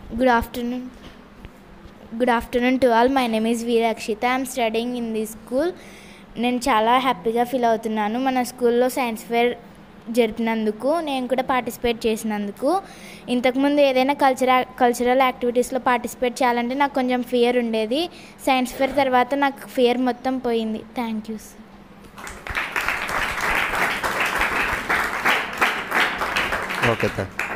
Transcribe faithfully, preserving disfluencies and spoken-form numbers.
Good afternoon. Good afternoon to all. My name is RAKSHITA. I am studying in this school. నేను చాలా హ్యాపీగా feel అవుతున్నాను మన స్కూల్లో సైన్స్ ఫేర్ జరిపినందుకు, నేను కూడా పార్టిసిపేట్ చేసినందుకు. ఇంతకుముందు ఏదైనా కల్చర కల్చరల్ యాక్టివిటీస్లో పార్టిసిపేట్ చేయాలంటే నాకు కొంచెం ఫియర్ ఉండేది. సైన్స్ ఫేర్ తర్వాత నాకు ఫియర్ మొత్తం పోయింది. Thank you sir. Okay sir.